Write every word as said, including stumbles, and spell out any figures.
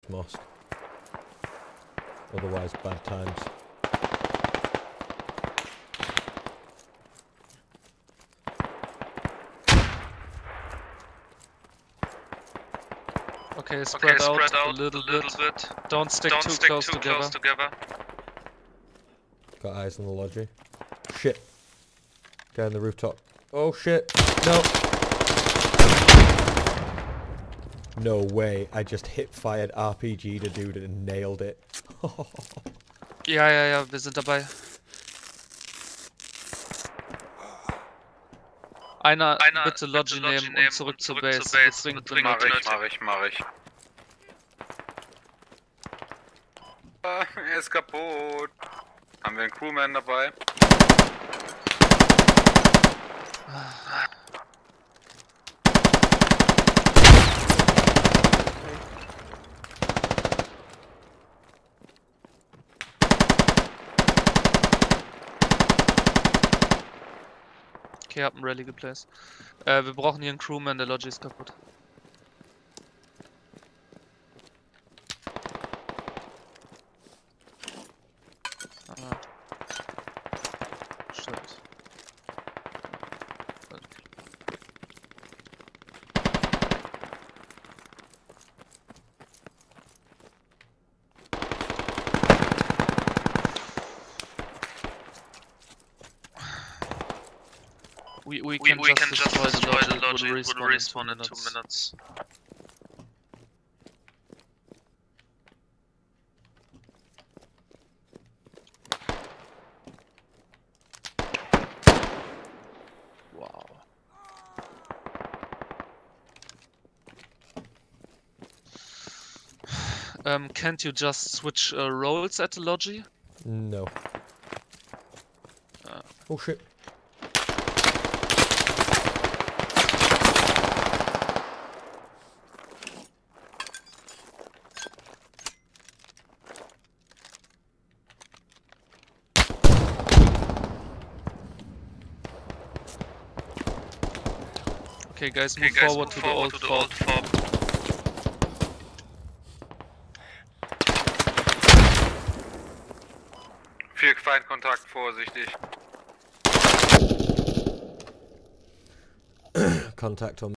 mosque. Otherwise, bad times. Okay, spread, okay, out, spread out a little, a little bit. bit. Don't stick Don't too, stick close, too together. close together. Got eyes on the lodgy. Shit. Guy on the rooftop. Oh shit. No. No way. I just hip fired R P G'd a dude and nailed it. Ja, ja, ja, wir sind dabei. Einer, Einer bitte Lodgy bitte Lodgy nehmen nehmen und zurück, und zur zurück Base. zur Base. Wird dringend Dringend Mach benötigt. ich, mach ich, mach ich. Ah, er ist kaputt. Haben wir einen Crewman dabei? Okay, hab einen Rally geplaced. Äh, wir brauchen hier einen Crewman, der Lodgy ist kaputt. Ah. Stimmt. We, we, can, We, we just can just destroy, destroy the the Lodgy, Lodgy. would Would respawn, respawn in in two minutes. Wow. Um, can't you just switch uh, roles at the Lodgy? No. Uh. Oh shit. Okay, guys, move Okay, guys, forward move to forward the to old the fort. old fort. Viel Feindkontakt, vorsichtig. Contact on